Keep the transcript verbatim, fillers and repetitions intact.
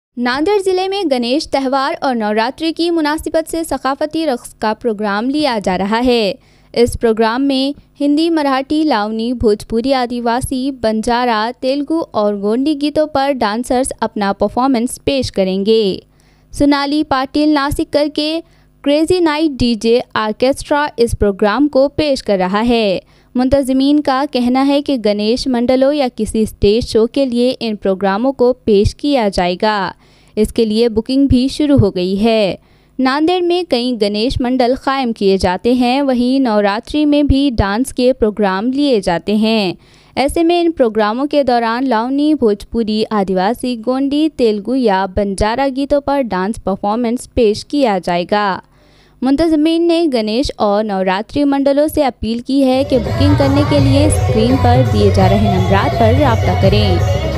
नांदेड़ जिले में गणेश त्यौहार और नवरात्रि की मुनासिबत से सकाफती रक़्स का प्रोग्राम लिया जा रहा है। इस प्रोग्राम में हिंदी, मराठी, लावनी, भोजपुरी, आदिवासी, बंजारा, तेलुगु और गोंडी गीतों पर डांसर्स अपना परफॉर्मेंस पेश करेंगे। सोनाली पाटिल नासिकर के क्रेजी नाइट डीजे ऑर्केस्ट्रा इस प्रोग्राम को पेश कर रहा है। मुंतज़मीन का कहना है कि गणेश मंडलों या किसी स्टेज शो के लिए इन प्रोग्रामों को पेश किया जाएगा। इसके लिए बुकिंग भी शुरू हो गई है। नांदेड़ में कई गणेश मंडल कायम किए जाते हैं, वहीं नवरात्रि में भी डांस के प्रोग्राम लिए जाते हैं। ऐसे में इन प्रोग्रामों के दौरान लावनी, भोजपुरी, आदिवासी, गोंडी, तेलुगु या बंजारा गीतों पर डांस परफॉर्मेंस पेश किया जाएगा। मुंतज़मीन ने गणेश और नवरात्रि मंडलों से अपील की है कि बुकिंग करने के लिए स्क्रीन पर दिए जा रहे नंबरात पर राब्ता करें।